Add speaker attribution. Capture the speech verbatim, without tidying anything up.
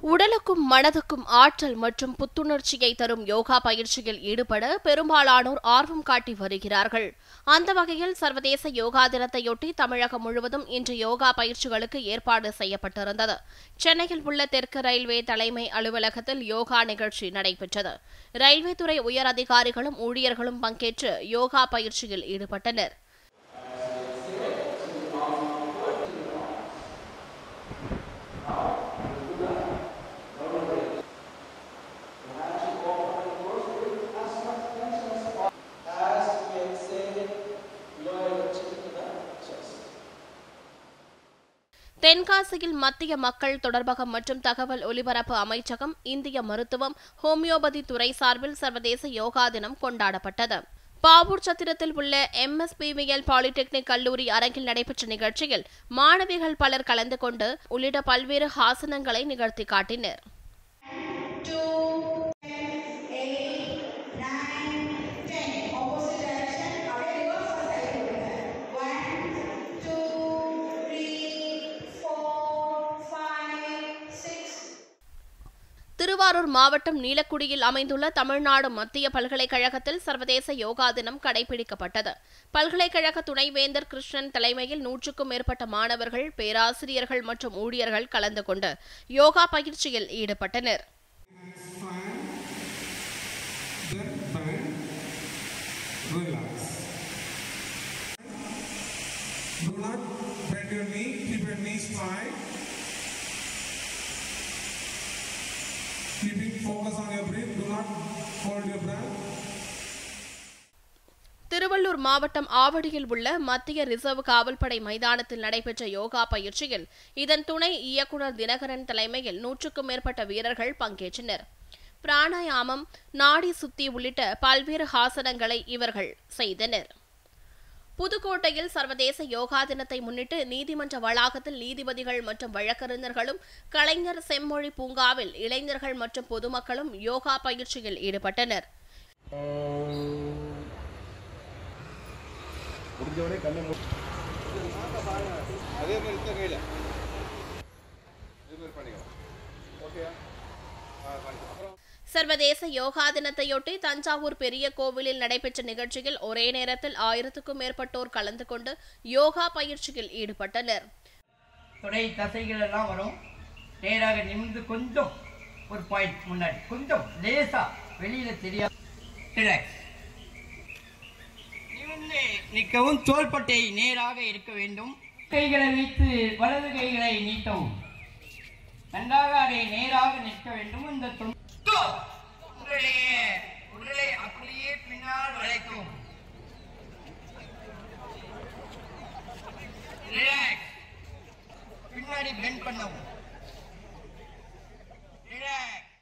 Speaker 1: உடலுக்கும் மனதுக்கும் ஆற்றல் மற்றும் புத்துணர்ச்சியை தரும் யோகா பயிற்சியில் ஈடுபட பெரும்பாலானோர் ஆர்வம் காட்டி வருகிறார்கள். அந்த வகையில் சர்வதேச யோகா தினத்தையொட்டி தமிழகம் முழுவதும் இன்று யோகா பயிற்சிகளுக்கு ஏற்பாடு செய்யப்பட்டிருந்தது. சென்னையில் உள்ள தெற்கு ரயில்வே தலைமை அலுவலகத்தில் யோகா நிகழ்ச்சி நடைபெற்றது. ரயில்வே துறை உயர் அதிகாரிகளும் ஊழியர்களும் பங்கேற்று யோகா பயிற்சியில் ஈடுபட்டனர். தென்காசியில் மத்திய மக்கள் தொடர்பகம் மற்றும் தகவல் ஒலிபரப்பு அமைச்சகம், இந்திய மருத்துவம், ஹோமியோபதி துறை சார்பில் சர்வதேச யோகா தினம் கொண்டாடப்பட்டது. பாவூர் சத்திரத்தில் உள்ள M S P V L polytechnic கல்லூரி அரங்கில் நடைபெற்ற நிகழ்ச்சியில் மாணவிகள் பலர் கலந்து கொண்டு உள்ளிட்ட பல்வேறு ஆசனங்களை நிகழ்த்தி காட்டினர். திருவாரூர் மாவட்டம் நீலக்குடியில் அமைந்துள்ள தமிழ்நாடு மத்திய பல்கலைக்கழகத்தில் சர்வதேச யோகா தினம் கடைபிடிக்கப்பட்டது. பல்கலைக்கழக துணைவேந்தர் கிருஷ்ணன் தலைமையில் நூற்றுக்கும் மேற்பட்ட மாணவர்கள், பேராசிரியர்கள் மற்றும் ஊழியர்கள் கலந்து கொண்டு யோகா பயிற்சியில் ஈடுபட்டனர். திருவள்ளூர் மாவட்டம் ஆவடியில் உள்ள மத்திய ரிசர்வ் காவல்படை மைதானத்தில் நடைபெற்ற யோகா பயிற்சியில் இதன் துணை இயக்குநர் தினகரன் தலைமையில் நூற்றுக்கும் மேற்பட்ட வீரர்கள் பங்கேற்றனர். பிராணாயாமம், நாடி சுத்தி உள்ளிட்ட பல்வேறு ஆசனங்களை இவர்கள் செய்தனர். புதுக்கோட்டையில் சர்வதேச யோகா தினத்தை முன்னிட்டு நீதிமன்ற வளாகத்தில் நீதிபதிகள் மற்றும் வழக்கறிஞர்களும், கலைஞர் செம்மொழி பூங்காவில் இளைஞர்கள் மற்றும் பொதுமக்களும் யோகா பயிற்சியில் ஈடுபட்டனர். சர்வதேச யோகா தினத்தையொட்டி தஞ்சாவூர் பெரிய கோவிலில் நடைபெற்ற நிகழ்ச்சியில் ஒரே நேரத்தில் ஆயிரத்துக்கும் மேற்பட்டோர் கலந்து கொண்டு யோகா பயிற்சியில் ஈடுபட்டனர்.
Speaker 2: தொடை தசைகள் எல்லாம் வரும். நேராக நிமிர்ந்து கொஞ்சம் ஒரு பாயிண்ட் முன்னாடி கொஞ்சம் லேசா வெளியில தெரியாது. நிமிர்ந்து நிற்கவும். தோள்பட்டை நேராக இருக்க வேண்டும். கைகளை வைத்து வலது கைகளை நீட்டவும். நன்றாக அதை நேராக நிற்க வேண்டும். இந்த உடலை அப்படியே பின்னால் வளைக்கும். பின்னாடி பெண்ட் பண்ணவும்.